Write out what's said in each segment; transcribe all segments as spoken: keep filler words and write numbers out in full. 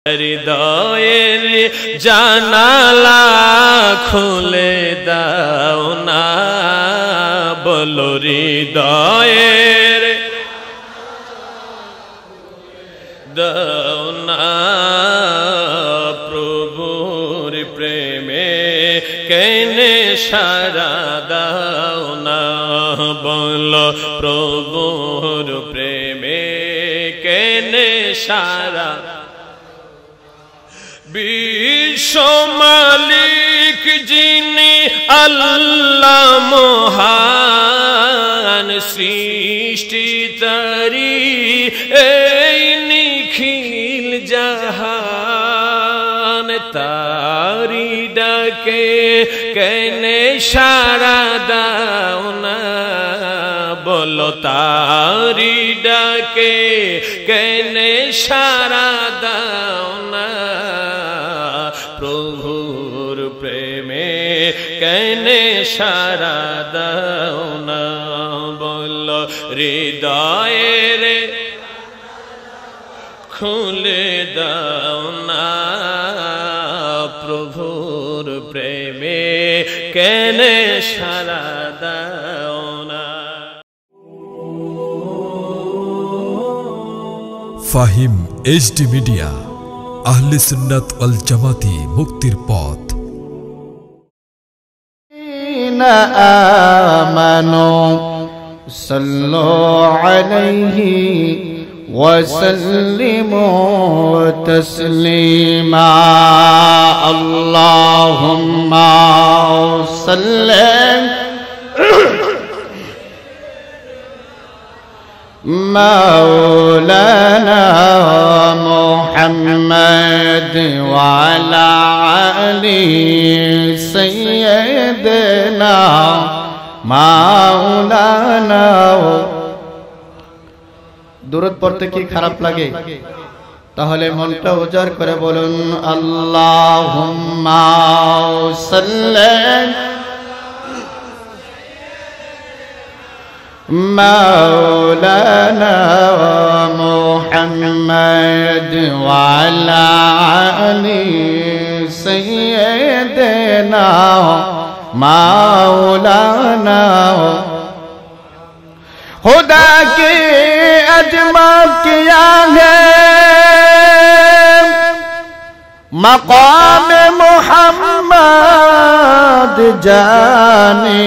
হৃদয়ের জানালা খুলে দাও না, বলো হৃদয়ের দাও না, প্রভুর প্রেমে কেনে সারা দাও না, বলো প্রভুর প্রেমে কেনে সারা। বিশ্ব মালিক যিনি আল্লাহ মহান, সৃষ্টি তারি এই নিখিল জাহান, তারি ডাকে কেনে সারা দাও না, বলো তারি ডাকে কেনে সারা দাও না, প্রভুর প্রেমে কেনে সারা দাও না, বলো হৃদয়ের খুলে দাও না, প্রভুর প্রেমে কেনে সারা দাও না। ফাহিম এইচডি মিডিয়া, আহলে সুন্নাত ওয়াল জামাতি, মুক্তির পথ। আমানু সাল্লু আলাইহি ওয়া সাল্লিমু তাসলিমা। আল্লাহুম্মা সাল্লি مولانا محمد وعلى آله سيدنا مولانا। দুরূদ পড়তে কি খারাপ লাগে? তাহলে মনটা উজাড় করে বলুন আল্লাহুম্মা সাল্লি مولانا محمد وعلى آله سيدنا مولانا। खुदा के अजमा किया है मकाम मोहम्मद जाने,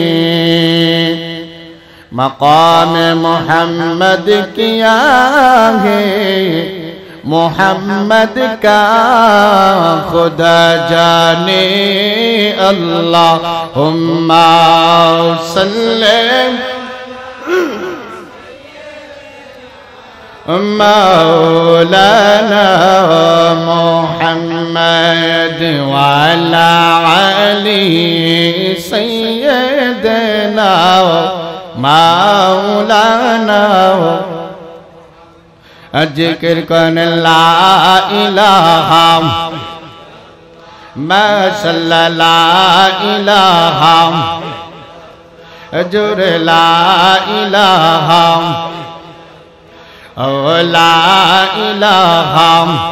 मकाम मोहम्मद किया है मोहम्मद का खुदा जाने। अल्लाहुम्मा सल्ले मौलाना मुहम्मद वाला अली सैयदना मौलाना। जिक्र कन ला इलाहा माशाअल्लाह ला इलाहा जुर ला इलाहा ओ ला इलाहा।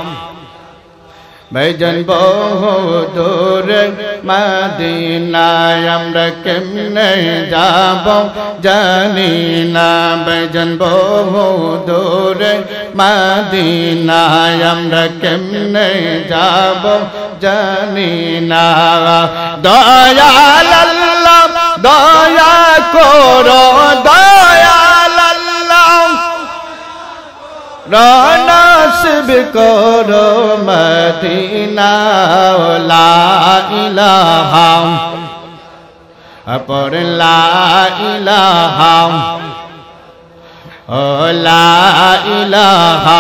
ভাইজান বহু দূর মদিনায় আমরা কেমনে যাব জানি না, ভাইজান বহু দূর মদিনায় আমরা কেমনে যাব জানি না। দয়াল আল্লাহ দয়া করো, দয়াল আল্লাহ নসিব করো মদিনা। লা ইলাহা পর লা ইলাহা ও লা ইলাহা।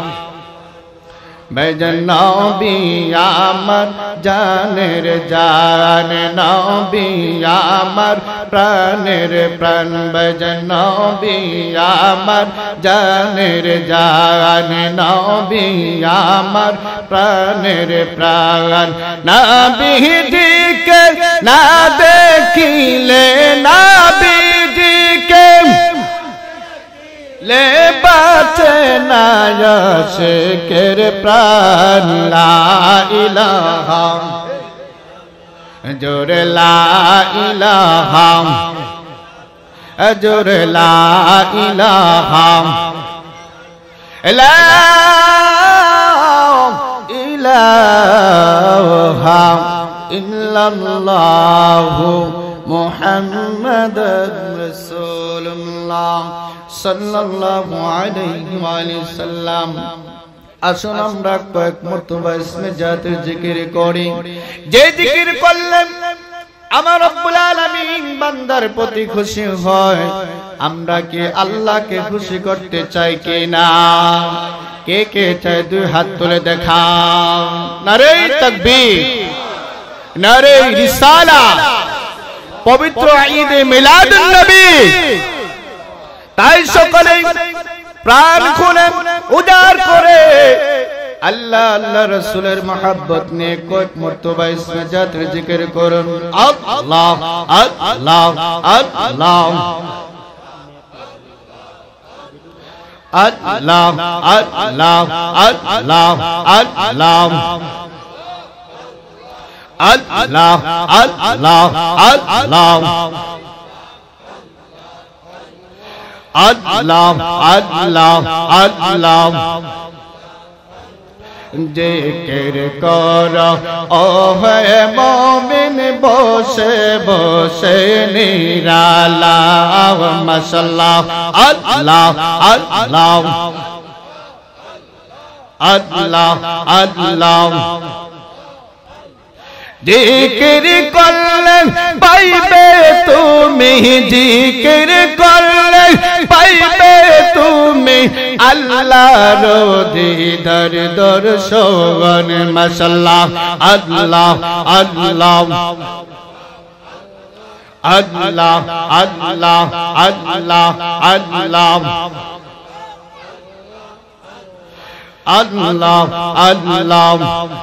ভাইজান নবী আমার জানের জান, নবী আমার প্রাণের প্রাণ, ভাইজান নবী আমার জানের জান, নবী আমার প্রাণের প্রাণ। নবীজিকে না দেখিলে, নবীজিকে ले बाचे ना आशिकेर प्राण ला इलाहा जोरे ला इलाहा जोरे ला इलाहा ला इलाहा इल्लल्लाहु मुहम्मदुर रसूलुल्लाह सल्लल्लाहु अलैहि वसल्लम। আসুন আমরা কয়েক মর্তবা ইসমে জাতের জিকির করি, যে জিকির করলে আমার রব্বুল আলামিন বান্দার প্রতি খুশি হয়। আমরা কি আল্লাহকে খুশি করতে চাই কি না? কে কে চায় দুই হাত তুলে দেখাও। নারে তাকবীর, নারে রিসালাত, পবিত্র ঈদে মিলাদুন নবী। তাই সকলে প্রাণ খুলে উজাড় করে আল্লাহ আল্লাহ রাসূলের মহব্বত নিয়ে কয়েক মর্তবা ইসমে জাতের জিকির করুন। আল্লাহ আল্লাহ আল্লাহ আল্লাহ আল্লাহ আল্লাহ আল্লাহ আল্লাহ আল্লাহ আল্লাহ আল্লাহ আল্লাহ আল্লাহ জিকির কর ও হে মুমিন বসে বসে নিরালা মাশাআল্লাহ আল্লাহ আল্লাহ আল্লাহ আল্লাহ জিকির করলে পাইবে তুমি, জিকির করলে পাইবে তুমি আল্লাহর দিদার দর্শন। মাশাআল্লাহ আল্লাহ আল্লাহ আল্লাহ আল্লাহ আল্লাহ আল্লাহ আল্লাহ আল্লাহ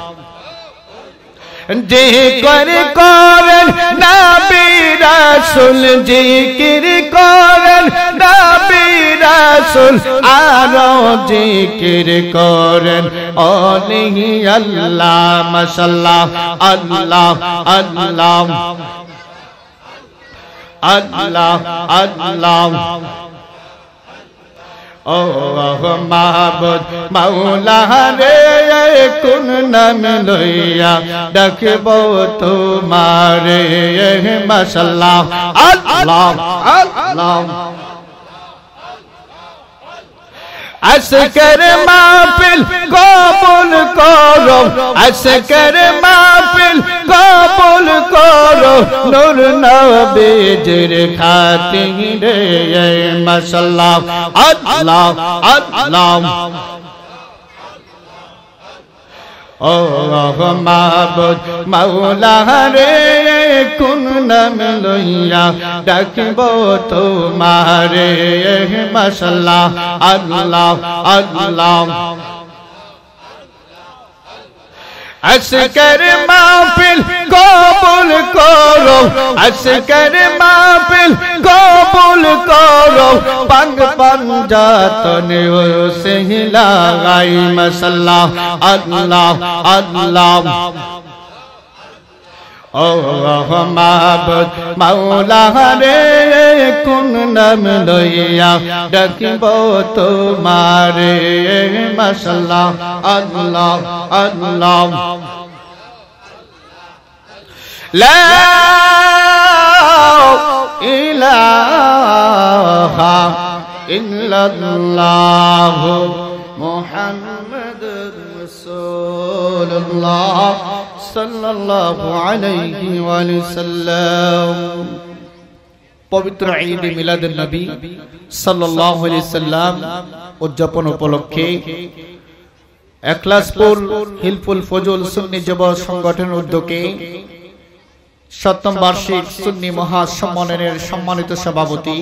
জিকির করেন নবী রাসূল, জিকির করেন নবী রাসূল, আরো জিকির করেন ওলি আল্লাহ। মাশাআল্লাহ আল্লাহ আল্লাহ আল্লাহ আল্লাহ ও মাহবুব মাওলা রে কোন নাম লইয়া ডাকব তোমারে। মাশাআল্লাহ আল্লাহ আল্লাহ আজকের মাহফিল কবুল করো, আজকের মাহফিল কবুল করো নূর নবীজির খাতিরে। মাশাআল্লাহ আল্লাহ আল্লাহ ও মাহবুব মাওলা রে কোন নাম লইয়া ডাকব তোমারে। মাশাআল্লাহ আল্লাহ আল্লাহ আজকের মাহফিল কবুল করো, আজকের মাহফিল কবুল করো পাক পাঞ্জাতন সে লাগাই। মাশাআল্লাহ আল্লাহ আল্লাহ ও মাহবুব মাওলা রে কোন নাম লইয়া ডাকব তোমারে। মাশাআল্লাহ আল্লাহ আল্লাহ লা ইলাহা ইল্লাল্লাহ মুহাম্মাদুর রাসূলুল্লাহ সাল্লাল্লাহু আলাইহি ওয়াসাল্লাম। পবিত্র ঈদ মিলাদুন নবী সাল্লাল্লাহু আলাইহি সাল্লাম উদযাপন উপলক্ষে এখলাসপুর হিলফুল ফজল সুন্নি যুব সংগঠনের উদ্যোগে সপ্তম বার্ষিক সুন্নি মহাসম্মেলনের সম্মানিত সভাপতি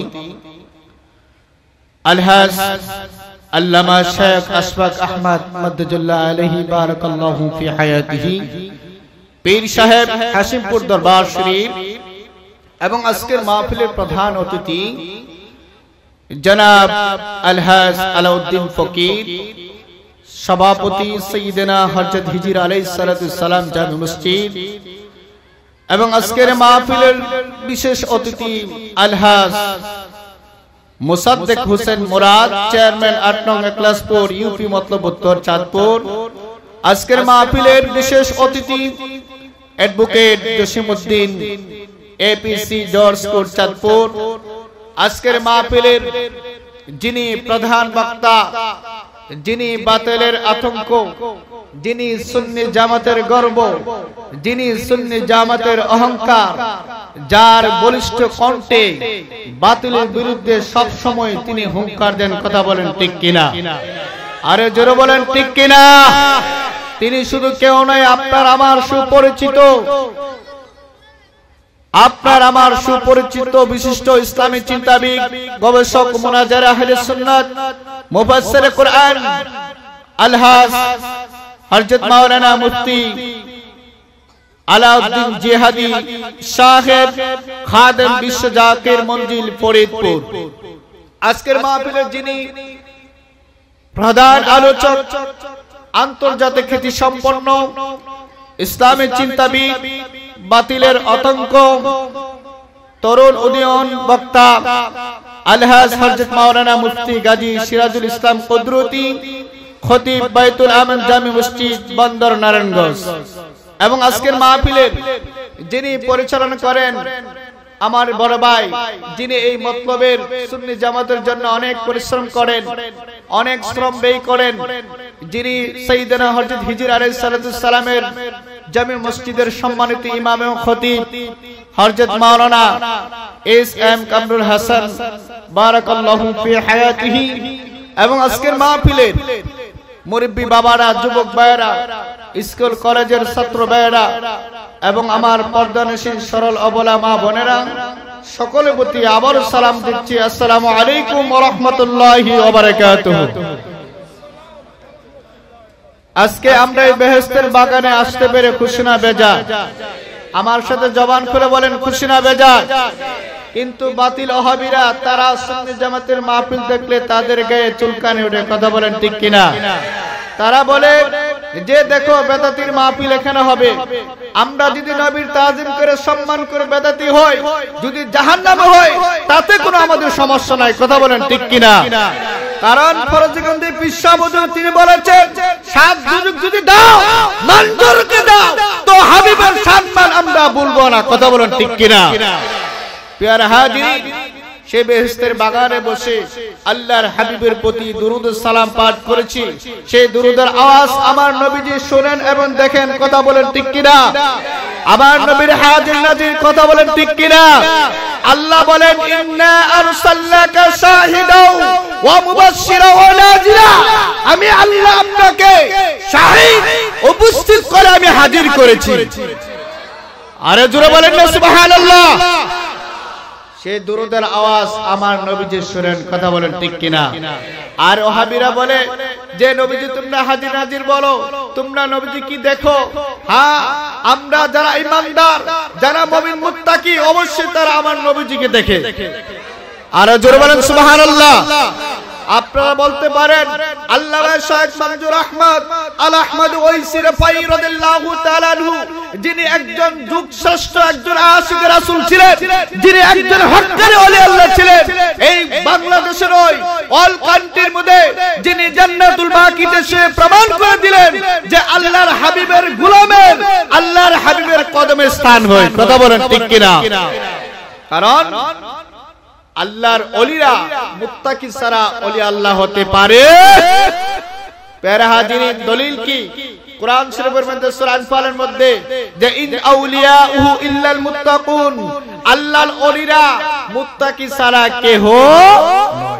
আলহাজ আল্লামা শেখ আশফাক আহমদ মদ্দুল্লাহ আলাইহি বারাকাল্লাহু ফি হায়াতিহি পীর সাহেব হাশিমপুর দরবার শরীফ এবং আজকের মাহফিলের প্রধান অতিথি জনাব আলহাজ আলাউদ্দিন ফকির, সভাপতি সৈয়দনা হযরত হিজর আলাইহিস সালাতু সালাম জামি মসজিদ, এবং আজকের মাহফিলের বিশেষ অতিথি আলহাজ মুসাদ্দেক হোসেন মুরাদ, চেয়ারম্যান আট নং একলাসপুর ইউপি মতলব উত্তর চাঁদপুর। আজকের মাহফিলের বিশেষ অতিথি advocate Jasimuddin APC judge court Chandpur. আজকের মাহফিলের যিনি প্রধান বক্তা, যিনি বাতিলের আতঙ্ক, যিনি সুন্নি জামাতের গর্ব, যিনি সুন্নি জামাতের অহংকার, যার বলিষ্ঠ কণ্ঠে বাতিলের বিরুদ্ধে সব সময় তিনি হুঙ্কার দেন, কথা বলেন ঠিক কিনা? আরে জোরে বলেন ঠিক কিনা? তিনি শুধু কেউ নয়, আপনার আমার সুপরিচিত, আপনার আমার সুপরিচিত বিশিষ্ট ইসলামী চিন্তাবিদ, গবেষক, মুনাজির আহলে সুন্নাত, মুফাসসির কুরআন আলহাজ হযরত মাওলানা মুফতি আলাউদ্দিন জিহাদি সাহেব, খাদেম বিশ্ব জাকির মঞ্জিল ফরিদপুর। আজকের মাহফিলের যিনি প্রধান আলোচক, আন্তর্জাতিক খ্যাতি সম্পন্ন ইসলামী চিন্তাবিদ, বাতিলের আতঙ্ক, তরুণ উদীয়মান বক্তা আলহাজ হযরত মাওলানা মুফতি গাজী সিরাজুল ইসলাম কুদরতি, খতিব বাইতুল আমান জামি মসজিদ বন্দর নারায়ণগঞ্জ। এবং আজকের মাহফিলের যিনি পরিচালনা করেন আমার বড় ভাই, যিনি এই মতলবের সুন্নি জামাতের জন্য অনেক পরিশ্রম করেন, অনেক শ্রম ব্যয় করেন, যিনি সাইয়েদনা হযরত হিজর আলাইহিস সালাতু সালামের জামি মসজিদের সম্মানিত ইমাম এবং খতিব হযরত মাওলানা এস এম কামরুল হাসান বারাকাল্লাহু ফি হায়াতিহি। এবং আজকের মাহফিলের মুরব্বী বাবারা, যুবক ভাইয়েরা, স্কুল কলেজের ছাত্র ভাইয়েরা এবং আমার পর্দানশীল সরল অবলা মা বোনেরা, সকলের প্রতি আবার সালাম দিচ্ছি, আসসালামু আলাইকুম ওয়া রাহমাতুল্লাহি ওয়া বারাকাতুহু। আজকে আমরা এই বেহেশতের বাগানে আসতে পেরে খুশি না বেজার? আমার সাথে জবান খুলে বলেন খুশি না বেজার? কিন্তু বাতিল ওহাবীরা, তারা সুন্নি জামাতের মাহফিল দেখলে তাদের গায়ে চুলকানি ওঠে, কথা বলেন ঠিক কিনা? তারা বলে যে দেখো বেদাতির মাহফিল এখানে হবে, আমরা যদি নবীর তাজিম করে সম্মান করে বেদাতি হই, যদি জাহান্নামে হই, তাতে কোনো আমাদের সমস্যা নাই, কথা বলেন ঠিক কিনা? কারণ ফরজগঞ্জে পিসাবুদু তিনি বলেছেন, সাত সুযোগ যদি দাও, মঞ্জুরকে দাও, তো হাবিবের সম্মান আমরা ভুলবো না, কথা বলেন ঠিক কিনা? প্রিয় হাজিরিন, সে বেহেশতের বাগানে বসে আল্লাহর হাবিবের প্রতি দুরূদ ও সালাম পাঠ করেছি। সেই দুরূদের আওয়াজ আমার নবীজি শুনেন এবং দেখেন, কথা বলেন ঠিক কিনা? আমার নবীর হাজির নাজির, কথা বলেন ঠিক কিনা? আল্লাহ বলেন, ইন্না আরসালনাকা শাহিদাও ওয়া মুবাশশিরা ওয়া নাযিরা, আমি আল্লাহ আপনাকে শাহিদ উপস্থিত করে আমি হাজির করেছি। আরে জোরে বলেন না সুবহানাল্লাহ। সেই দুরূদের আওয়াজ আমার নবীজি শুনেন, কথা বলেন ঠিক কিনা? আর ওহাবীরা বলে যে নবীজি তোমরা হাজির নাজির বলো, তোমরা নবীজি কি দেখো? হ্যাঁ, আমরা যারা ঈমানদার, যারা মুমিন মুত্তাকি, অবশ্যই তারা আমার নবীজিকে দেখে। আর জোরে বলেন সুবহানাল্লাহ। আপনারা বলতে পারেন আল্লামা শাইখ মনজুর আহমদ আল আহমদ ওয়াইসি রাফাই রাদিয়াল্লাহু তাআলা আনহু, যিনি একজন যুগ শ্রেষ্ঠ একজন আশিক রাসূল ছিলেন, যিনি একজন হক্কানি ওলি আল্লাহ ছিলেন, এই বাংলাদেশের ওই অল কান্ট্রির মধ্যে যিনি জান্নাতুল বাকিতে সে প্রমাণ করে দিলেন যে আল্লাহর হাবিবের গোলামের আল্লাহর হাবিবের কদমে স্থান হয়, কথা বলেন ঠিক কিনা? কারণ আল্লাহর ওলিরা মুত্তাকি ছাড়া ওলি আল্লাহ হতে পারে? প্যারা হাজিরিন, দলিল কি? কোরআন শরীফের মধ্যে সূরা আনফালের মধ্যে যে ইন আউলিয়াউহু ইল্লাল মুত্তাকুন, আল্লাহর ওলিরা মুত্তাকি ছাড়া কেহ নয়।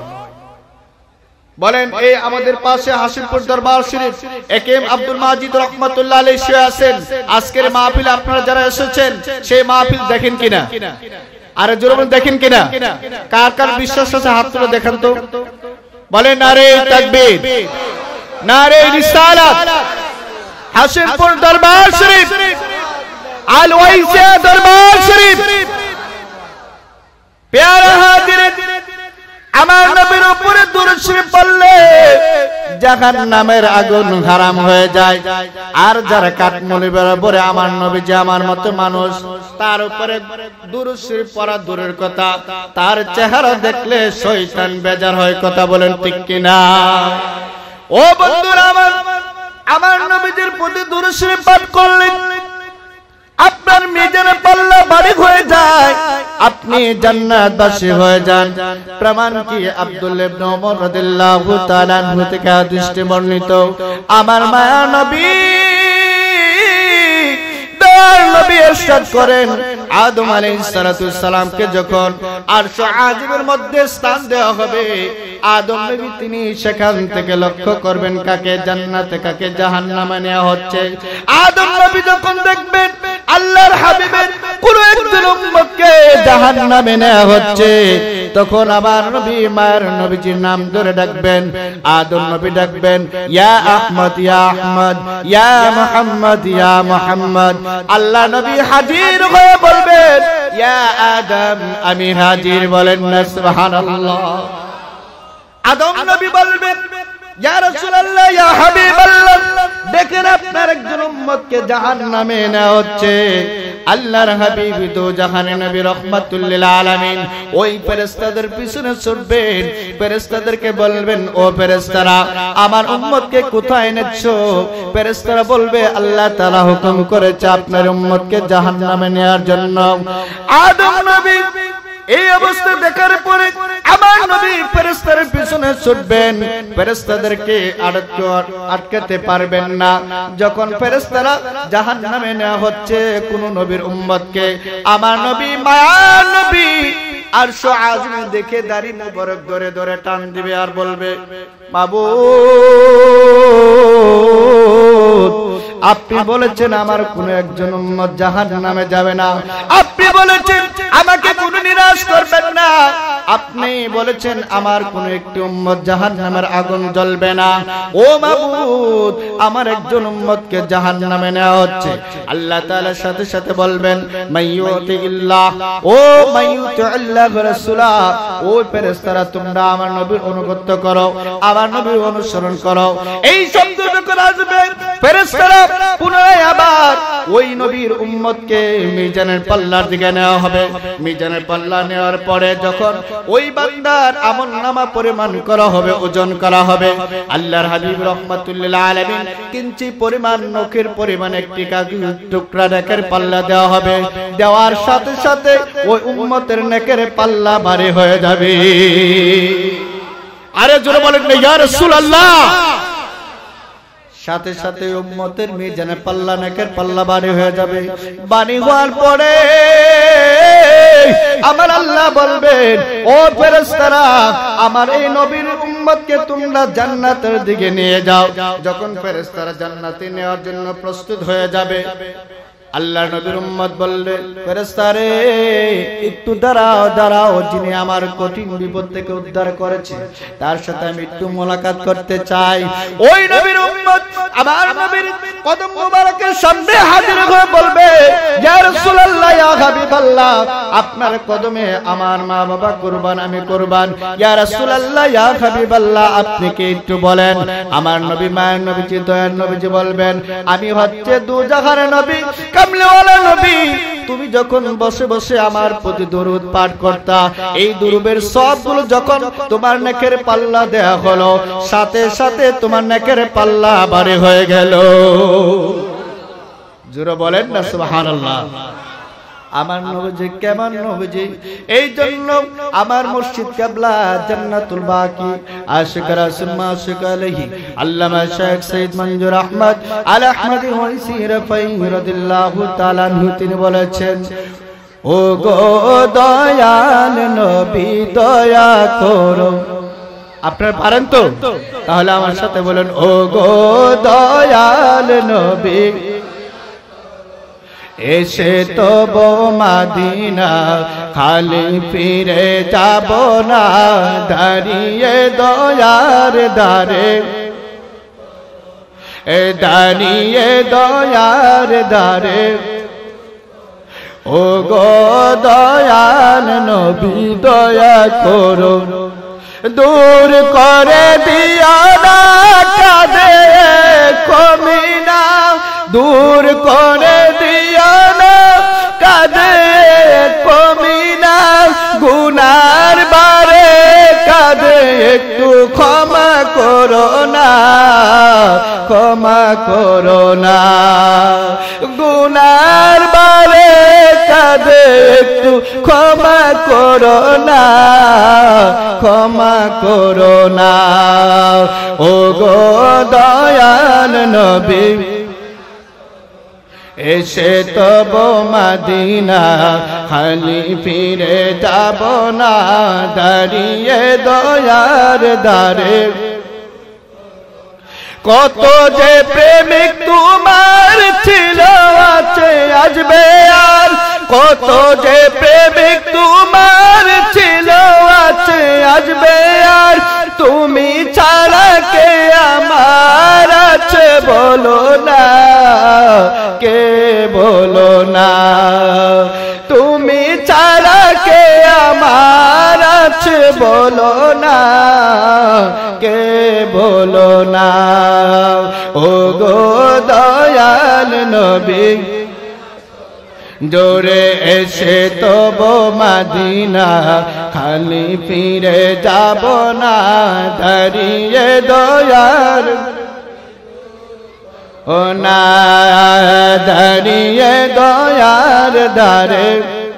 বলেন, এই আমাদের পাশে হাসিমপুর দরবার শরীফ একেএম আব্দুল মাজিদ রাহমাতুল্লাহ আলাইহি শুয়ে আছেন। আজকের মাহফিলে আপনারা যারা এসেছেন সেই মাহফিল দেখেন কিনা? আরে জোরে বলেন দেখেন কিনা? কার কার বিশ্বাস আছে হাত তুলে দেখান তো। বলেন নারে তাকবীর, নারে রিসালাত। হাসিমপুর দরবার শরীফ, আল ওয়াইসিয়া দরবার শরীফ। প্যারা হাজিরিন, আমার নবীর উপরে দুরূদ শরীফ পড়লে জাহান্নামের আগুন হারাম হয়ে যায়। আর যারা কাঠমুলি বরাবরে আমার নবী যে আমার মতো মানুষ তার উপরে দুরূদ শরীফ পড়া দূরের কথা, তার চেহারা দেখলে শয়তান বেজার হয়। কথা বলেন ঠিক কিনা? ও বন্ধুরা আমার, আমার নবীর প্রতি দুরূদ শরীফ পাঠ করলে আপনার মিজানের পাল্লা ভারী হয়ে যায়, আপনি জান্নাতবাসী হয়ে যান। প্রমাণ কি? আব্দুল্লাহ ইবনে ওমর রাদিয়াল্লাহু তাআলা আনহু থেকে হাদিসটি বর্ণিত। আমার মায়া নবী দয়ার নবী ইরশাদ করেন, আদম আলাইহিস সালাতু সালামকে যখন আরশ আজিমের মধ্যে স্থান দেওয়া হবে, আদম নবী তিনি সেখান থেকে লক্ষ্য করবেন কাকে জান্নাতে কাকে জাহান্নামে নেওয়া হচ্ছে। আদম নবী যখন দেখবেন আল্লাহর হাবিবের কোন একজন উম্মতকে জাহান্নামে নেওয়া হচ্ছে, তখন আমার নবী মায়ের নবীজির নাম ধরে ডাকবেন। আদম নবী ডাকবেন, ইয়া আহমদ ইয়া আহমদ, ইয়া মুহাম্মদ ইয়া মুহাম্মদ। আল্লাহ নবী হাজির হয়ে বলবেন, ইয়া আদম আমি হাজির। বলেন না সুবহানাল্লাহ। আদম নবী বলবেন, ইয়া রাসূলুল্লাহ ইয়া হাবিবাল্লাহ, দেখেন আপনার একজন উম্মতকে জাহান্নামে নেওয়া হচ্ছে। আল্লাহর হাবিব তো জাহানে নবী রাহমাতুল লিল আলামিন ওই ফেরেশতাদের পিছনে ছুটবেন, ফেরেশতাদেরকে বলবেন, ও ফেরেশতারা আমার উম্মতকে কোথায় এনেছো? ফেরেশতারা বলবে, আল্লাহ তাআলা হুকুম করেছে আপনার উম্মতকে জাহান্নামে নেওয়ার জন্য। আদম নবী এই অবস্থা দেখার পরে আমার নবী ফেরেশতাদের পিছনে ছুটবেন, ফেরেশতাদেরকে আটকাতে পারবেন না। যখন ফেরেশতারা জাহান্নামে নেওয়া হচ্ছে কোন নবীর উম্মতকে, আমার নবী মায়া নবী আরশ আজিম দেখে দাড়ি মুবারক ধরে ধরে টান দিবে আর বলবে, মাবুদ আপনি বলেছেন আমার কোন একজন উম্মত জাহান্নামে যাবে না, আপনি বলেছেন আমাকে কোনো নিরাশ করবেন না, আপনি বলেছেন আমার কোন একটি উম্মত জাহান্নামের আগুন জ্বলবে না। ও মাবুদ আমার একজন উম্মতকে জাহান্নামে নেওয়া হচ্ছে। আল্লাহ তাআলার সাথে সাথে বলবেন, মাইয়ুতিল্লাহ ও মাইয়ুতিল্লাহ ওয়া রাসূলা, ও ফেরেশতারা তোমরা আমার নবীর অনুগত করো, আমার নবীর অনুসরণ করো। এই শব্দ যখন আসবে ফেরেশতারা পুনরায় আবার ওই নবীর উম্মতকে মিজানের পাল্লার দিকে নেওয়া হবে। মিজানের পাল্লা নেওয়ার পরে যখন ওই বান্দার আমলনামা পরিমাণ করা হবে, ওজন করা হবে, আল্লাহর হাবিব রাহমাতুল লিল আলামিন কিঞ্চি পরিমাণ নখের পরিমাণ একটি কাগজের টুকরা নেকের পাল্লা দেওয়া হবে। দেওয়ার সাথে সাথে ওই উম্মতের নেকের পাল্লা ভারী হয়ে যাবে। আরে জোরে বলেন না ইয়া রাসূলুল্লাহ। সাথে সাথে উম্মতের মিজানের পাল্লা নেকের পাল্লা ভারী হয়ে যাবে। ভারী হওয়ার পরে আমার আল্লাহ বলবেন, ও ফেরেশতারা আমার এই নবীর উম্মতকে তোমরা জান্নাতের দিকে নিয়ে যাও। যখন ফেরেশতারা জান্নাতে নেওয়ার জন্য প্রস্তুত হয়ে যাবে, আল্লাহ নবীর উম্মত বললেন, ফেরেশতারে একটু দাঁড়াও দাঁড়াও, যিনি আমার কঠিন বিপদ থেকে উদ্ধার করেছে তার সাথে আমি একটু মোলাকাত করতে চাই। ওই নবীর উম্মত আমার নবীর কদম মোবারকের সামনে হাজির হয়ে বলবে, ইয়া রাসূলুল্লাহ ইয়া হাবিবাল্লাহ আপনার কদমে আমার মা বাবা কুরবান, আমি কুরবান। ইয়া রাসূলুল্লাহ ইয়া হাবিবাল্লাহ আপনি কি একটু বলেন। আমার নবী মায়ের নবীজি দয়ার নবীজি বলবেন, আমি হচ্ছে দুজাহানের নবী কামলিওয়ালা নবী, তুমি যখন বসে বসে আমার প্রতি দরুদ পাঠ করতা, এই দরুদের সবগুলো যখন তোমার নেকের পাল্লা দেয়া হলো, সাথে সাথে তোমার নেকের পাল্লা ভারী হয়ে গেল। জোরে বলেন না সুবহানাল্লাহ। আমার নবীজি কেমন নবীজি, এই জন্য আমার মুর্শিদ কিবলা জান্নাতুল বাকি আশিক রাসূল মাশিক আলাইহি আল্লামা শেখ সৈয়দ মঞ্জুর আহমদ আল আহমদি ওয়াইসি রাফাই রাদিয়াল্লাহু তাআলা আনহু তিনি বলেছেন, ও গো দয়াল নবী দয়া করো। আপনারা পারেন তো? তাহলে আমার সাথে বলেন, ও গো দয়াল নবী এসে তব মাদিনা খালি ফিরে যাব না, দাঁড়িয়ে দয়ার দারে, এ দাঁড়িয়ে দয়ার দারে, ও গো দয়াল নবী দয়া করো। দূর করে দিও না কাঁদে কমিনা দূর করে দিও না কাঁদে কমিনা গুনার বারে কাঁদে একটু ক্ষমা করো না ক্ষমা করো না গুনার বারে কাঁদে একটু ক্ষমা করো না ক্ষমা করো না ও গো দয়াল নবী এসে তব মদিনা খালি ফিরে যাব না দাঁড়িয়ে দয়ার দ্বারে কত যে প্রেমিক তোমার ছিল আছে আসবে আর কত যে প্রেমিক তোমার ছিল আছে আসবে আর তুমি ছাড়া কে আমার আছে বলো না কে বলো না তুমি ছাড়া কে আমার আছে বলো না কে বলো না ও গো দয়াল নবী জোরে এসে তব মদিনা খালি ফিরে যাব না দাঁড়িয়ে দয়াল ও না দাঁড়িয়ে দয়ার দ্বারে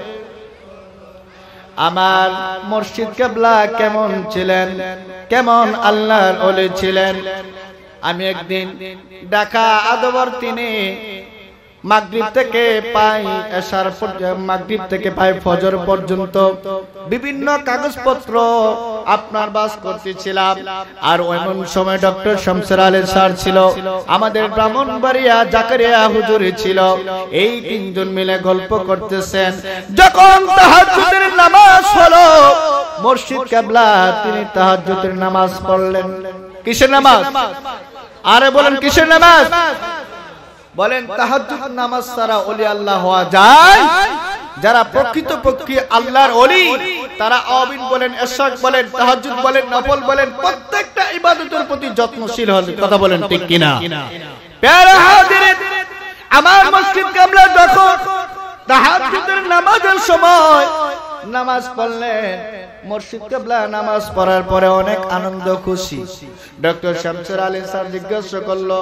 আমার মুর্শিদ কেবলা কেমন ছিলেন কেমন আল্লাহর ওলি ছিলেন আমি একদিন ঢাকা আদবর তিনি মাগরিব থেকে পাই এশার মাগরিব থেকে পাই ফজর পর্যন্ত বিভিন্ন কাগজপত্র আপনার বাস করতেছিলাম আর ওইমন সময় ডক্টর শামসুর আলী স্যার ছিল আমাদের ব্রাহ্মণবাড়িয়া জাকারিয়া হুজুরি ছিল এই তিনজন মিলে গল্প করতেছেন যখন তাহাজ্জুদের নামাজ হলো মুর্শিদ কেবলা তিনি তাহাজ্জুদের নামাজ পড়লেন কিসের নামাজ আরে বলেন কিসের নামাজ বলেন তাহাজ্জুদ নামাজ ছাড়া ওলি আল্লাহ হওয়া যায় যারা প্রকৃতপক্ষে আল্লাহর ওলি তারা আবিন বলেন ইশরাক বলেন তাহাজ্জুদ বলেন নফল বলেন প্রত্যেকটা ইবাদতের প্রতি যত্নশীল হন কথা বলেন ঠিক কিনা প্যারা হাজিরিন আমার মসজিদ কেবলা যখন তাহাজ্জুদের নামাজের সময় নামাজ পড়লেন মুর্শিদ কেবলা নামাজ পড়ার পরে অনেক আনন্দ খুশি ডক্টর শামসুর আলী স্যার জিজ্ঞাসা করলো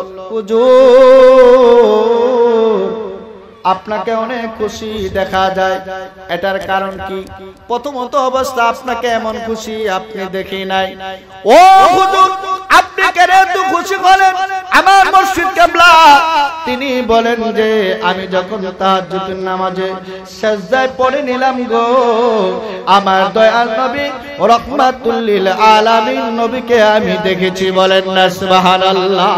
হুজুর আপনাকে অনেক খুশি দেখা যায় এটার কারণ কি প্রথমত অবস্থা আপনাকে এমন খুশি আপনি দেখি নাই ও হুজুর আপনি কেন এত খুশি হলেন আমার মুর্শিদ কেবলা তিনি বলেন যে আমি যখন তাহাজ্জুদের নামাজে সিজদায় পড়ে নিলাম গো আমার দয়াল নবী রাহমাতুল লিল আলামিন নবীকে আমি দেখেছি বলেন না সুবহানাল্লাহ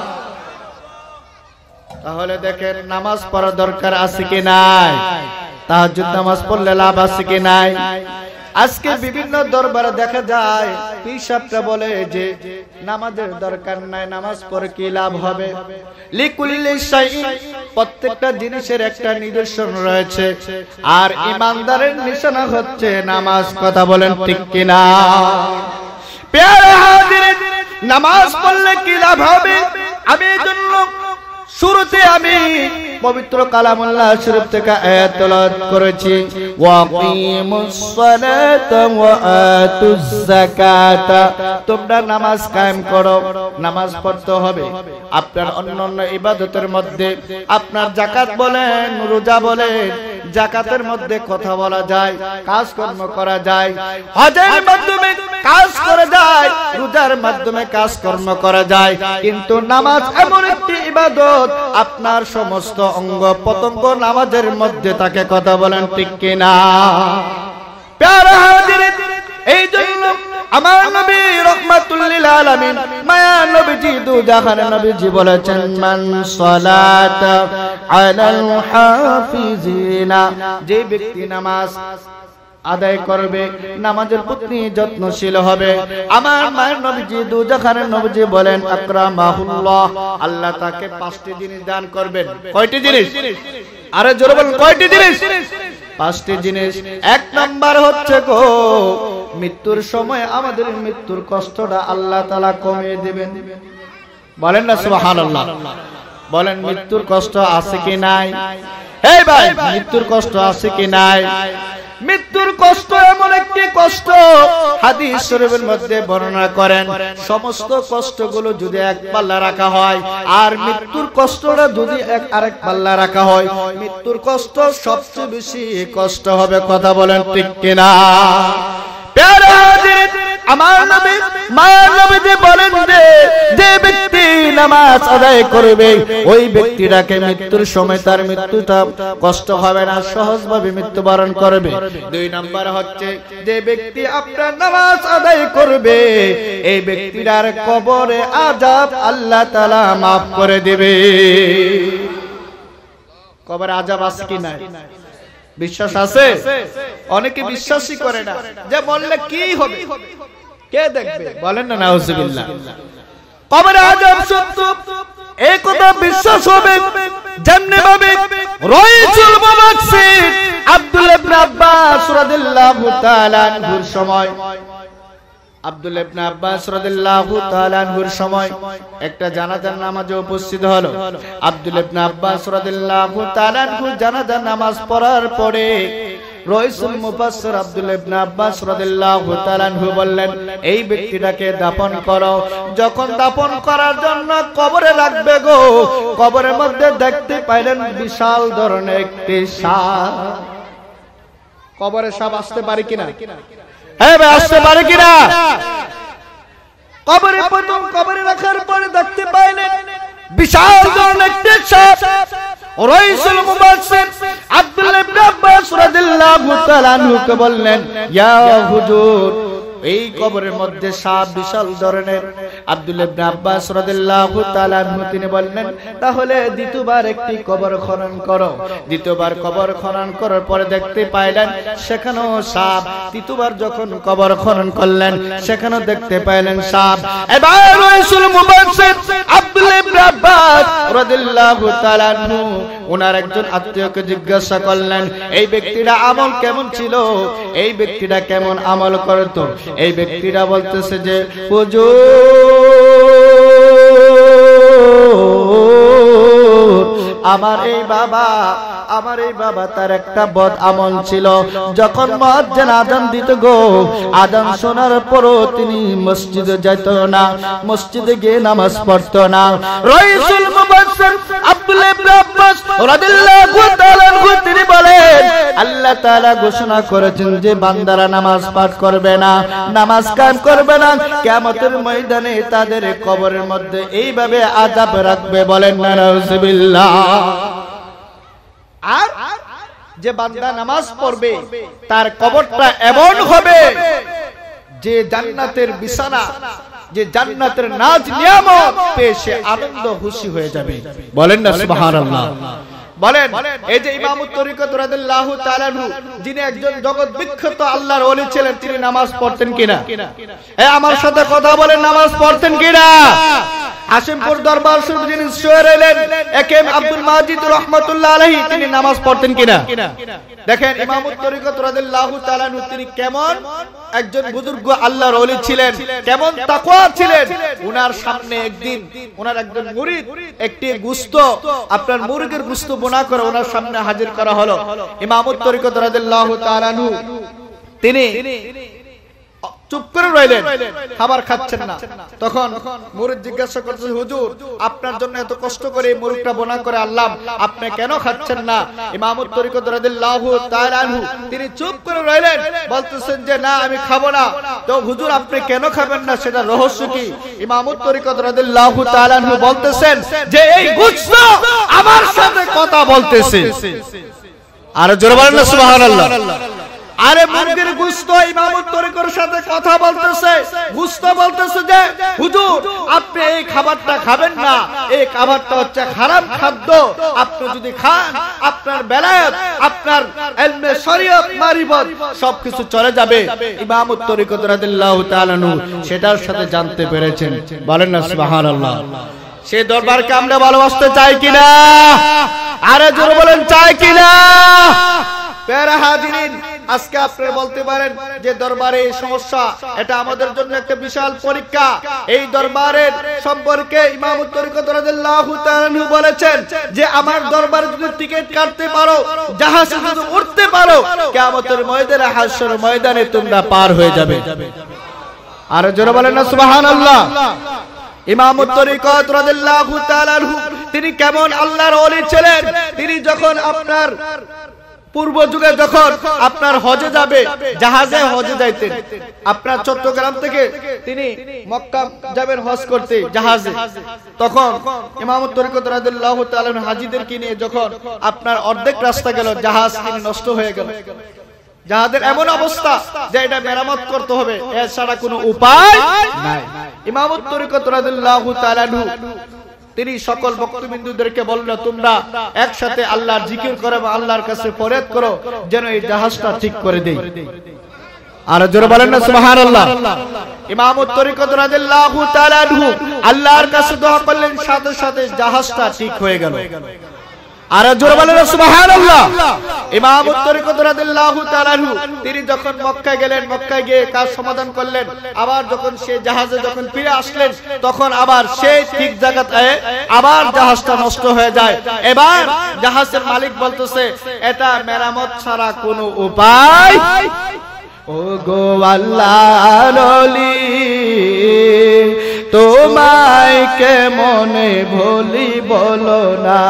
তাহলে দেখেন নামাজ পড়া দরকার আছে কি নাই তাহাজ্জুদ নামাজ পড়লে লাভ আছে কি নাই আজকে বিভিন্ন দরবারে দেখা যায় পীর সাহেবরা বলে যে নামাজের দরকার নাই নামাজ পড়ে কি লাভ হবে লিকুল্লি শাইইন প্রত্যেকটা জিনিসের একটা নিদর্শন রয়েছে আর ইমানদারের নিশানা হচ্ছে নামাজ কথা বলেন ঠিক কি না প্যারা হাজিরিন নামাজ পড়লে কি লাভ হবে আমি এজন্য শুরুতে আমি পবিত্র কালামুল্লাহ শরীফ থেকে আয়াত তেলাওয়াত করেছি ওয়াকিমুস সালাতা ওয়া আতুজ যাকাতা তোমরা নামাজ কায়েম করো নামাজ পড়তে হবে আপনার অন্যান্য ইবাদতের মধ্যে আপনার যাকাত বলেন রোজা বলেন যাকাতের মধ্যে কথা বলা যায় কাজকর্ম করা যায় হজের মাধ্যমে কাজ করা যায় রোজার মাধ্যমে কাজকর্ম করা যায় কিন্তু নামাজ এমন একটি ইবাদত আপনার সমস্ত অঙ্গ প্রত্যঙ্গ নামাজের মধ্যে তাকে কথা বলেন ঠিক কিনা প্যারা হাজিরিন এই জন্য আমার নবী রাহমাতুল লিল আলামিন মায়া নবীজি দু জাহানের নবীজি বলেছেন মান সালাতা আলাল হাফিজিনা যে ব্যক্তি নামাজ আদায় করবে নামাজের প্রতি যত্নশীল হবে আমার মায়ের নবীজি দু জাহানের নবীজি বলেন আকরামাহুল্লাহ আল্লাহ তাকে পাঁচটি জিনিস দান করবেন কয়টি জিনিস আরে জোরে বলুন কয়টি জিনিস পাঁচটি জিনিস এক নাম্বার হচ্ছে গো মৃত্যুর সময় আমাদের মৃত্যুর কষ্টটা আল্লাহ তাআলা কমিয়ে দিবেন। বলেন না সুবহানাল্লাহ। বলেন মৃত্যুর কষ্ট আছে কি নাই? এই ভাই মৃত্যুর কষ্ট আছে কি নাই? মৃত্যুর কষ্ট এমন একটি কষ্ট, হাদিস শরীফের মধ্যে বর্ণনা করেন, সমস্ত কষ্টগুলো যদি এক পাল্লা রাখা হয় আর মৃত্যুর কষ্টটা যদি এক আরেক পাল্লা রাখা হয়, মৃত্যুর কষ্ট সবচেয়ে বেশি কষ্ট হবে। কথা বলেন ঠিক কিনা? প্যারা হাজির, আমার নবী মায়ের নবী যে বলেন যে যে ব্যক্তি নামাজ আদায় করবে ওই ব্যক্তিটাকে মৃত্যুর সময় তার মৃত্যুটা কষ্ট হবে না, সহজভাবে মৃত্যুবরণ করবে। দুই নাম্বার হচ্ছে যে ব্যক্তি আপনার নামাজ আদায় করবে এই ব্যক্তিটার কবরে আযাব আল্লাহ তাআলা মাফ করে দিবে। কবরে আযাব আছে কি নাই? বিশ্বাস আছে? অনেকে বিশ্বাসই করে না, যে বললে কি হবে, কে দেখবে? বলেন না নাউজুবিল্লাহ। কবরে আযাব সত্য, এই কথা বিশ্বাস হবে যেমনি ভাবে রাইসুল মুবাশশির আব্দুল্লাহ ইবনে আব্বাস রাদিয়াল্লাহু তাআলা আনহুর সময় আব্দুল্লাহ ইবনে আব্বাস রাদিয়াল্লাহু তাআলা আনহুর সময় একটা জানাজার নামাজে উপস্থিত হলো। আব্দুল্লাহ ইবনে আব্বাস রাদিয়াল্লাহু তাআলা আনহু জানাজার নামাজ পড়ার পরে রাইসুল মুবাশশির আব্দুল্লাহ ইবনে আব্বাস রাদিয়াল্লাহু তাআলা আনহু বললেন, এই ব্যক্তিটাকে দাফন করো। যখন দাফন করার জন্য কবরে রাখবে গো, কবরের মধ্যে দেখতে পাইলেন বিশাল ধরনের একটি সাপ। কবরে সাপ আসতে পারে কিনা? হ্যাঁ ভাই, আসতে পারে কিনা? কবরে প্রথম কবরে রাখার পরে দেখতে পাইলেন বিশাল ধরনের একটি সাপ। রাইসুল মুবাশশির আব্দুল্লাহ ইবনে আব্বাস রাদিয়াল্লাহু তাআলা আনহুকে বললেন, ইয়া হুজুর, এই কবরের মধ্যে সাপ বিশাল ধরনের। আব্দুল্লাহ ইবনে আব্বাস রাদিয়াল্লাহু তাআলা আনহু তিনি বললেন, তাহলে দ্বিতীয়বার একটি কবর খনন করো। দ্বিতীয়বার কবর খনন করার পরে দেখতে পাইলেন সেখানেও সাপ। তৃতীয়বার যখন কবর খনন করলেন সেখানেও দেখতে পাইলেন সাপ। এবার রাইসুল মুবাশশির আব্দুল্লাহ ইবনে আব্বাস রাদিয়াল্লাহু তাআলা আনহু ওনার একজন আত্মীয়কে জিজ্ঞাসা করলেন, এই ব্যক্তিটা আমল কেমন ছিল, এই ব্যক্তিটা কেমন আমল করত? এই ব্যক্তিরা বলতেছে যে হুজুর, আমার এই বাবা আমার এই বাবা তার একটা বদ আমল ছিল। যখন মুয়াজ্জিন আযান দিত গো, আযান শোনার পরও তিনি মসজিদে যেত না, মসজিদে গিয়ে নামাজ পড়তো না। রাইসুল মুবাশশির আব্দুল্লাহ ইবনে আব্বাস রাদিয়াল্লাহু তাআলা আনহু তিনি বলেন, আল্লাহ তাআলা ঘোষণা করেছেন যে বান্দারা নামাজ পাঠ করবে না, নামাজ কায়েম করবে না, কিয়ামতের ময়দানে তাদের কবরের মধ্যে এইভাবে আযাব রাখবে। বলেন না নাউজুবিল্লাহ। আর যে বান্দা নামাজ পড়বে তার কবরটা এমন হবে যে জান্নাতের বিছানা, যে জান্নাতের নাজ নিয়ামত পেয়ে সে আনন্দ খুশি হয়ে যাবে। বলেন না সুবহানাল্লাহ। বলেন এই যে ইমামুত তরিকত রাদিয়াল্লাহু তাআলা আনহু যিনি একজন জগৎ বিখ্যাত আল্লাহর ওলি ছিলেন, তিনি নামাজ পড়তেন কিনা? এই আমার সাথে কথা বলেন, নামাজ পড়তেন কিনা? হাশিমপুর দরবার শরীফ যিনি শহরে এলেন একেম আব্দুল মাজিদ রাহমাতুল্লাহ আলাইহি, তিনি নামাজ পড়তেন কিনা? দেখেন ইমামুত তরিকত রাদিয়াল্লাহু তাআলা আনহু তিনি কেমন একজন বুজুর্গ আল্লাহর ওলি ছিলেন, কেমন তাকওয়া ছিলেন। উনার সামনে একদিন উনার একজন মুরিদ একটি গোশত, আপনার মুরগির গোশত বোনা করে ওনার সামনে হাজির করা হলো। ইমামুত তরিকত রাদিয়াল্লাহু তাআলা আনহু তিনি চুপ করে রইলেন, খাবার খাচ্ছেন না। তখন মুরিদ জিজ্ঞাসা করছে, হুজুর আপনার জন্য এত কষ্ট করে এই মুরগিটা বোনা করে আনলাম, আপনি কেন খাচ্ছেন না? ইমামুত তরিকত রাদিয়াল্লাহু তাআলা আনহু তিনি চুপ করে রইলেন, বলতেছেন যে না আমি খাবো না। তো হুজুর আপনি কেন খাবেন না, সেটা রহস্য কি? ইমামুত তরিকত রাদিয়াল্লাহু তাআলা আনহু বলতেছেন যে এই গোশত আমার সাথে কথা বলতেছে। আর জোরে বলেন না সুবহানাল্লাহ। আরে মুরগির গোশত ইমামুত তরিকর সাথে কথা বলতেছে, গোশত বলতেছে যে হুজুর আপনি এই খাবারটা খাবেন না, এই খাবারটা হচ্ছে হারাম খাদ্য, আপনি যদি খান আপনার বেলায়েত, আপনার ইলমে শরীয়ত মারিফত সবকিছু চলে যাবে। ইমামুত তরিকত রাদিয়াল্লাহু তাআলা আনহু সেটার সাথে জানতে পেরেছেন। বলেন না সুবহানাল্লাহ। সেই দরবারকে আমরা ভালোবাসতে চাই কিনা? আরে জোরে বলেন চাই কিনা? প্যারা হাজিরিন, আজকে আপনারা বলতে পারেন যে দরবারে এই সমস্যা, এটা আমাদের জন্য একটা বিশাল পরীক্ষা। এই দরবারের সম্পর্কে ইমাম তরিকত রাদিয়াল্লাহু তাআলা আনহু বলেছেন যে আমার দরবারে যদি টিকিট কাটতে পারো, জাহাজে যদি উঠতে পারো, কিয়ামতের ময়দানে হাশরের ময়দানে তোমরা পার হয়ে যাবে। আর জোরে বলেন না সুবহানাল্লাহ। ইমাম তরিকত রাদিয়াল্লাহু তাআলা আনহু তিনি কেমন আল্লাহর ওলি ছিলেন। তিনি যখন আপনার পূর্ব যুগে যখন আপনার হজে যাবে, জাহাজে হজে যাইতেন। আপনার চট্টগ্রাম থেকে তিনি মক্কা যাবেন হজ করতে জাহাজে। তখন ইমাম তরিকত রাদিয়াল্লাহু তাআলা হাজীদেরকে নিয়ে যখন আপনার অর্ধেক রাস্তা গেল, জাহাজ তিনি নষ্ট হয়ে গেল। জাহাজের এমন অবস্থা যে এটা মেরামত করতে হবে, এর ছাড়া কোনো উপায় নাই। ইমাম তরিকত রাদিয়াল্লাহু তাআলা তিনি সকল ভক্তবিন্দুদেরকে বললেন, তোমরা একসাথে আল্লাহর জিকির করো এবং আল্লাহর কাছে ফরিয়াদ করো যেন এই জাহাজটা ঠিক করে দেয়। আর জোরে বলেন না সুবহানাল্লাহ। ইমাম তরিকত রাদিয়াল্লাহু তাআলা আনহু আল্লাহর কাছে দোয়া করলেন, সাথে সাথে জাহাজটা ঠিক হয়ে গেল। আর জোরে বলেন না সুবহানাল্লাহ। ইমাম তরিকত রাদিয়াল্লাহু তাআলা আনহু তিনি যখন মক্কায় গেলেন, মক্কায় গিয়ে কাজ সমাধান করলেন, আবার যখন সে জাহাজে যখন ফিরে আসলেন, তখন আবার সেই ঠিক জায়গাতে আবার জাহাজটা নষ্ট হয়ে যায়। এবার জাহাজের মালিক বলতেছে, এটা মেরামত ছাড়া কোনো উপায়। ও গো আল্লাহর ওলি, তোমায় কেমনে ভুলি বলো না,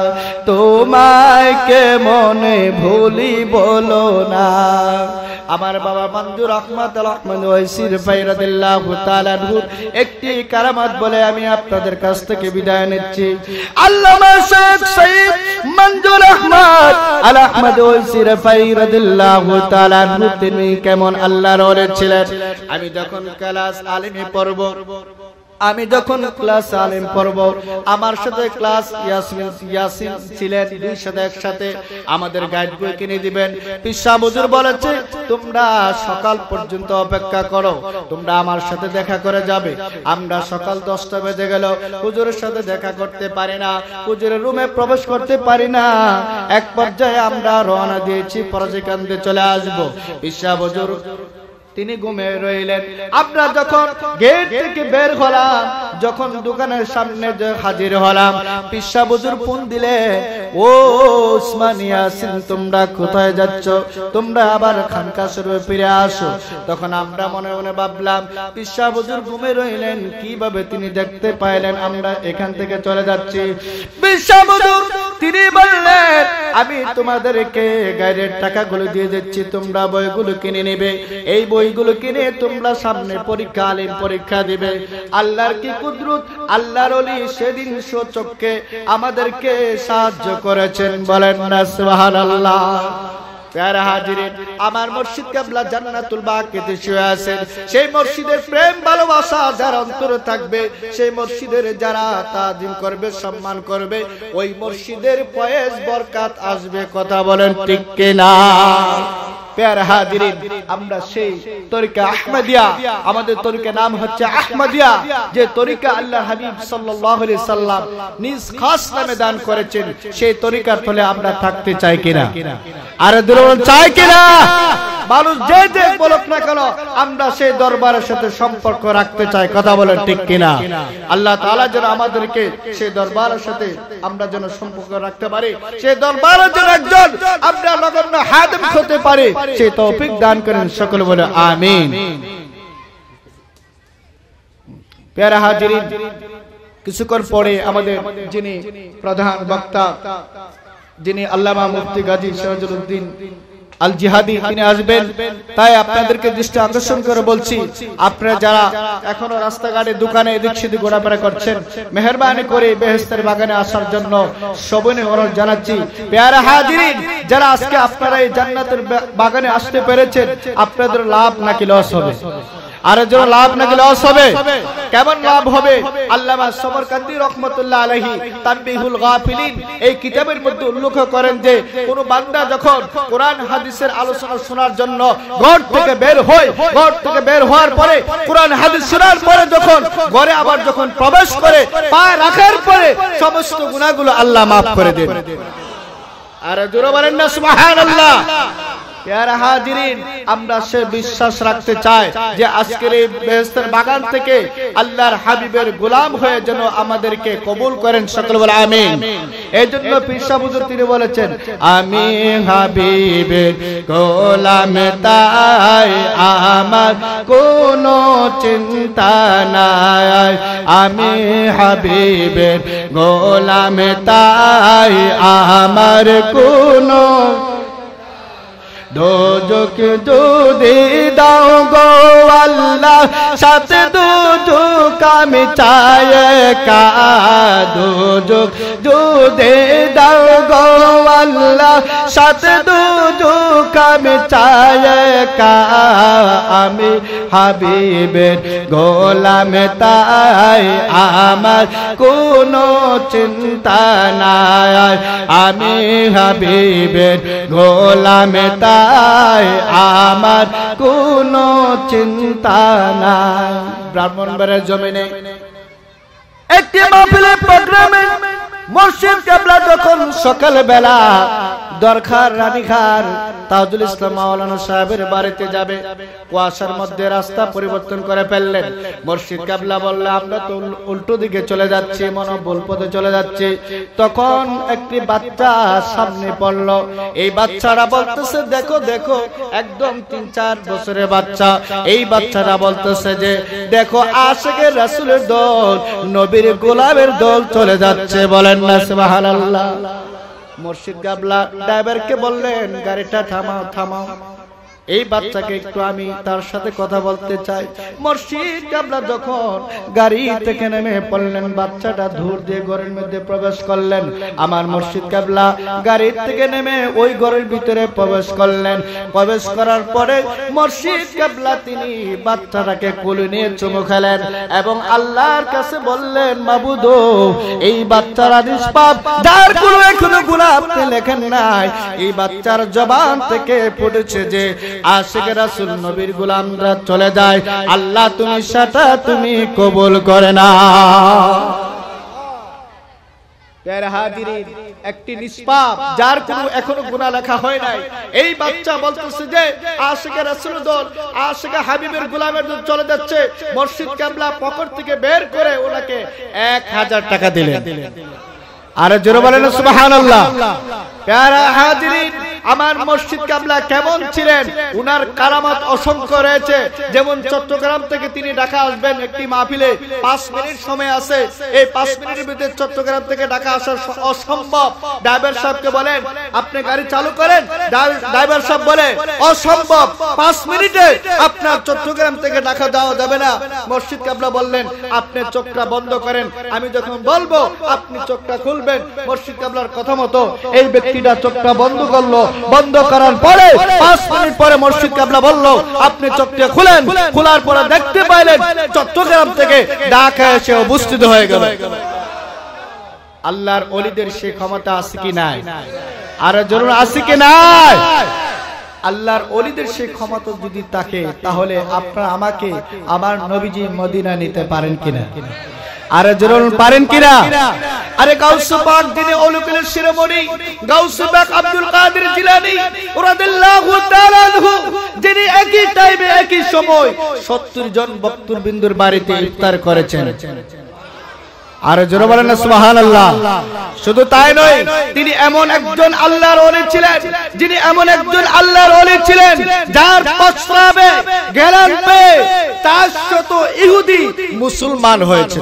তোমায় কেমনে ভুলি বলো না। আমার বাবা মঞ্জুর আহমদ আল-আহমদ ওয়াইসির ভাই রাদিয়াল্লাহু তাআলা আনহু একটি কারামাত বলে আমি আপনাদের কাছ থেকে বিদায় নিচ্ছি। আল্লামা শেখ সৈয়দ মঞ্জুর আহমদ আল-আহমদ ওয়াইসির ভাই রাদিয়াল্লাহু তাআলা আনহু তিনি কেমন আল্লাহর ওলি ছিলেন। আমি যখন ক্লাস আলিমে পড়ব, আমি যখন ক্লাস আলিম পড়ব, আমার সাথে ক্লাস ইয়াসমিন ইয়াসিন ছিলেন, দুই সাথে একসাথে আমাদের গাইড বই কিনে দিবেন। পিসা হুজুর বলেছে, তোমরা সকাল পর্যন্ত অপেক্ষা করো, তোমরা আমার সাথে দেখা করে যাবে। আমরা সকাল দশটা বেজে গেল, হুজুরের সাথে দেখা করতে পারি না, হুজুরের রুমে প্রবেশ করতে পারি না। এক পর্যায়ে আমরা রওনা দিয়েছি, পরজিকান্দে চলে আসবো। পিসা হুজুর তিনি ঘুমিয়ে রইলেন। আমরা যখন গেট থেকে বের হলাম, যখন দোকানের সামনে হাজির হলাম, পিসা হুজুর ফোন দিলে, ও ওসমান ইয়াসিন তোমরা কোথায় যাচ্ছ, তোমরা আবার খানকা শরীফে ফিরে আসো। তখন আমরা মনে মনে ভাবলাম, পিসা হুজুর ঘুমিয়ে রইলেন, কিভাবে তিনি দেখতে পাইলেন আমরা এখান থেকে চলে যাচ্ছি। পিসা হুজুর তিনি বললেন, আমি তোমাদেরকে গাইডের টাকাগুলো দিয়ে দিচ্ছি, তোমরা বইগুলো কিনে নেবে, এই বই বইগুলো কিনে তোমরা সামনে পরীক্ষা আলিম পরীক্ষা দিবে। আল্লাহর কি কুদরত, আল্লাহর ওলি সেদিন সচক্ষে আমাদেরকে সাহায্য করেছেন, বলেন না সুবহানাল্লাহ। প্যারা হাজিরিন, আমার মুর্শিদ কিবলা জান্নাতুল বাকিতে শুয়ে আছেন। সেই মুর্শিদের প্রেম ভালোবাসা যার অন্তরে থাকবে, সেই মুর্শিদের যারা তাজিম করবে, সম্মান করবে, ওই মুর্শিদের ফয়েজ বরকত আসবে। কথা বলেন ঠিক কি না? প্যারা হাজিরিন, আমরা সেই তরিকা আহমদিয়া, আমাদের তরিকা নাম হচ্ছে আহমদিয়া, যে তরিকা আল্লাহর হাবিব সাল্লাল্লাহু আলাইহি সাল্লাম নিজ খাস নামে দান করেছেন, সেই তরিকার ফলে আমরা থাকতে চাই কিনা? আরে দুরবল চাই কিনা? মানুষ যে যে বলুক না কেন, আমরা সেই দরবারের সাথে সম্পর্ক রাখতে চাই। কথা বলেন ঠিক কিনা? আল্লাহ তাআলা যেন আমাদেরকে সেই দরবারের সাথে আমরা যেন সম্পর্ক রাখতে পারি, সেই দরবারের যেন একজন আমরা নগণ্য হাদিম হতে পারি, সেই তৌফিক দান করেন। সকলে বলে আমিন। প্যারা হাজিরিন, কিছুক্ষণ পরে আমাদের যিনি প্রধান বক্তা, যিনি আল্লামা মুফতি গাজী সিরাজউদ্দিন আল জিহাদি, তিনি আসবেন। তাই আপনাদেরকে দৃষ্টি আকর্ষণ করে বলছি, আপনারা যারা এখনো রাস্তাঘাটে দোকানে এদিক সেদিক ঘোরাফেরা করছেন, মেহেরবানি করে বেহেশতের বাগানে আসার জন্য সবিনয় অনুরোধ জানাচ্ছি। প্যারা হাজিরিন, যারা আজকে আপনারা এই জান্নাতের বাগানে আসতে পেরেছেন, আপনাদের লাভ নাকি লস হবে? আর যেন লাভ নাকি লস হবে? কেমন লাভ হবে? আল্লামা সমরকান্দি রহমাতুল্লাহ আলাইহি তানবিহুল গাফিলিন এই কিতাবের মধ্যে উল্লেখ করেন যে, কোন বান্দা যখন কোরআন হাদিসের আলোচনা শোনার জন্য ঘর থেকে বের হয়, ঘর থেকে বের হওয়ার পরে কোরআন হাদিস শোনার পরে যখন ঘরে আবার যখন প্রবেশ করে, পা রাখার পরে সমস্ত গুনাহগুলো আল্লাহ মাফ করে দেন। আর জোরে বলেন না সুবহানাল্লাহ। প্যারা হাজিরিন, আমরা সে বিশ্বাস রাখতে চাই যে আজকের এই বেহেশতের বাগান থেকে আল্লাহর হাবিবের গোলাম হয়ে যেন আমাদেরকে কবুল করেন, সকলে বলে আমিন। এই জন্য পীর সাহেব হুজুর তিনি বলেছেন, আমি হাবিবের গোলাম তাই আমার কোনো চিন্তা নাই, আমি হাবিবের গোলাম তাই আমার কোনো দোজক যদি দাও গো আল্লাহ সাথে দুজক আমি চাই কা, দোজক যদি দাও গো আল্লাহ সাথে দুজক আমি চাই কা, আমি হাবিবের গোলাম তাই আমার কোনো চিন্তা নাই, আমি হাবিবের গোলাম তাই আমার কোনো চিন্তা নাই। ব্রাহ্মণবাড়িয়ার জমিনে একটি মাহফিলের প্রোগ্রামে মুর্শিদ কেবলা যখন সকাল বেলা দরখার রানীখার তাজুল ইসলাম মাওলানা সাহেবের বাড়িতে যাবে, কুয়াশার মধ্যে রাস্তা পরিবর্তন করে ফেললেন। মুর্শিদ কেবলা বললে আমরা তো উল্টো দিকে চলে যাচ্ছি, মনে ভুল পথে চলে যাচ্ছি। তখন একটি বাচ্চা সামনে পড়ল। এই বাচ্চারা বলতেছে দেখো দেখো, একদম তিন চার বছরের বাচ্চা। এই বাচ্চারা বলতেছে যে দেখো আশিকের রাসূলের দল, নবীর গোলামের দল চলে যাচ্ছে, বলেন না সুবহানাল্লাহ। মুর্শিদ কেবলা ড্রাইভারকে বললেন গাড়িটা থামাও থামাও, এই বাচ্চাকে একটু আমি তার সাথে কথা বলতে চাই। মুর্শিদ কেবলা যখন গাড়ি থেকে নেমে পড়লেন, বাচ্চাটা ধূর দিয়ে ঘরের মধ্যে প্রবেশ করলেন। আমার মুর্শিদ কেবলা গাড়ি থেকে নেমে ওই ঘরের ভিতরে প্রবেশ করলেন। প্রবেশ করার পরে মুর্শিদ কেবলা তিনি বাচ্চাটাকে কোলে নিয়ে চুমু খেলেন এবং আল্লাহর কাছে বললেন, মাবুদ এই বাচ্চারা নিষ্পাপ, যার কোনো এখনো গুনাহ আপনি লেখেন নাই, এই বাচ্চার জবান থেকে ফুটেছে যে আশিক রাসূল নবীর গোলামরা চলে যায়, আল্লাহ তুমি সেটা তুমি কবুল করে না। প্যারা হাজিরিন, একটি নিষ্পাপ যার কোনো এখনো গুনাহ লেখা হয় নাই, এই বাচ্চা বলতেছে যে আশিক রাসূল দল, আশিক হাবিবের গোলামের দল চলে যাচ্ছে। মুর্শিদ কেবলা পকেট থেকে বের করে ওনাকে এক হাজার টাকা দিলেন। আর জোরে বলেন সুবহানাল্লাহ। প্যারা হাজিরিন, আমার মুর্শিদ কেবলা কেমন ছিলেন, উনার কারামাত অসংখ্য রয়েছে। যেমন চট্টগ্রাম থেকে তিনি ঢাকা আসবেন একটি মাহফিলে, পাঁচ মিনিট সময় আছে, এই পাঁচ মিনিটের ভিতরে চট্টগ্রাম থেকে ঢাকা আসা অসম্ভব। ড্রাইভার সাহেবকে বলেন আপনি গাড়ি চালু করেন, ড্রাইভার সাহেব বলে অসম্ভব, পাঁচ মিনিটে আপনার চট্টগ্রাম থেকে ঢাকা যাওয়া যাবে না। মুর্শিদ কেবলা বললেন আপনি চোখটা বন্ধ করেন, আমি যখন বলবো আপনি চোখটা খুলবেন। মুর্শিদ কেবলার কথা মতো এই ব্যক্তিটা চোখটা বন্ধ করলো। বন্ধ করার পরে পাঁচ মিনিট পরে মুর্শিদ কেবলা বলল আপনি চোখটা খুলেন। খোলার পরে দেখতে পাইলেন চট্টগ্রাম থেকে ঢাকা এসে উপস্থিত হয়ে গেল। আল্লাহর ওলিদের সেই ক্ষমতা আছে কি নাই? আর জরুর আছে কি নাই? আল্লাহর ওলিদের সেই ক্ষমতা যদি থাকে, তাহলে আপনারা আমাকে আমার নবীজি মদিনা নিতে পারেন কিনা? আরে জরুর পারেন কিনা? আরে গাউসে পাক যিনি অলৌকিক শিরোমণি, গাউসে পাক আব্দুল কাদের জিলানী রাদিয়াল্লাহু তাআলা আনহু, যিনি একই টাইমে একই সময় সত্তর জন বক্তুর বিন্দুর বাড়িতে ইফতার করেছেন। আর জোরে বলেন না সুবহানাল্লাহ। শুধু তাই নয়, তিনি এমন একজন আল্লাহর ওলি ছিলেন, যিনি এমন একজন আল্লাহর ওলি ছিলেন যার প্রস্রাবে ঘ্রাণ পেয়ে তার শত ইহুদি মুসলমান হয়েছে।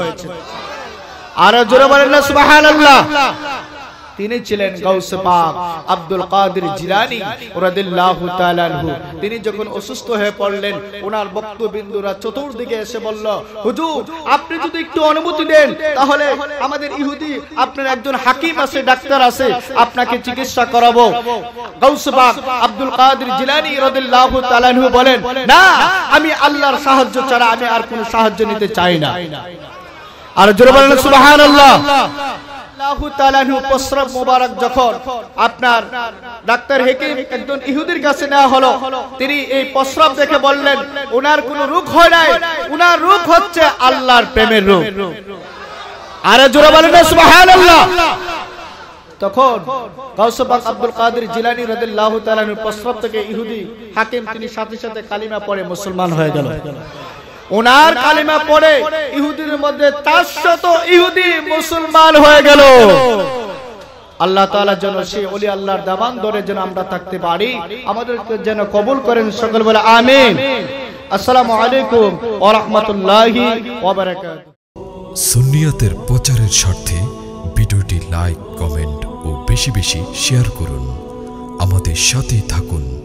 আর জোরে বলেন না সুবহানাল্লাহ। তিনি ছিলেন গাউসে পাক আব্দুল কাদের জিলানী রাদিয়াল্লাহু তাআলা আনহু। তিনি যখন অসুস্থ হয়ে পড়লেন, ওনার বক্তবিন্দুরা চতুর্দিকে এসে বলল, হুজুর আপনি যদি একটু অনুমতি দেন, তাহলে আমাদের ইহুদি আপনার একজন হাকিম আছে, ডাক্তার আছে, আপনাকে চিকিৎসা করাবো। গাউসে পাক আব্দুল কাদের জিলানী রাদিয়াল্লাহু তাআলা আনহু বলেন, না, আমি আল্লাহর সাহায্য ছাড়া আমি আর কোনো সাহায্য নিতে চাই না। আর জোরে বলেন সুবহানাল্লাহ। আল্লাহু তাআলা প্রস্রাব মোবারক যখন আপনার ডাক্তার হাকিম একজন ইহুদির কাছে নেওয়া হলো, তিনি এই প্রস্রাব দেখে বললেন ওনার কোনো রোগ হয় নাই, ওনার রোগ হচ্ছে আল্লাহর প্রেমের রোগ। আরে জোরে বলেন সুবহানাল্লাহ। তখন গাউসে পাক আব্দুল কাদের জিলানী রাদিয়াল্লাহু তাআলা এর প্রস্তাব থেকে ইহুদি হাকিম তিনি সাথে সাথে কালিমা পড়ে মুসলমান হয়ে গেল। ওনার কালিমা পড়ে ইহুদিদের মধ্যে চারশত ইহুদি মুসলমান হয়ে গেল। আল্লাহ তাআলা যেন সেই ওলি আল্লাহর দামান ধরে যেন আমরা থাকতে পারি, আমাদেরকে যেন কবুল করেন। সকল বলে আমিন। আসসালামু আলাইকুম ওয়া রাহমাতুল্লাহি ওয়া বারাকাতুহু। সুন্নিয়াতের প্রচারের স্বার্থে ভিডিওটি লাইক, কমেন্ট ও বেশি বেশি শেয়ার করুন। আমাদের সাথেই থাকুন।